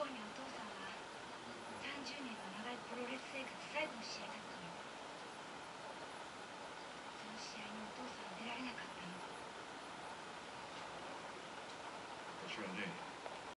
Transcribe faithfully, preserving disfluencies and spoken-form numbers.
にお父さんはさんじゅうねんの長いプロレス生活最後の試合だったの。その試合にお父さんは出られなかったの。 私はね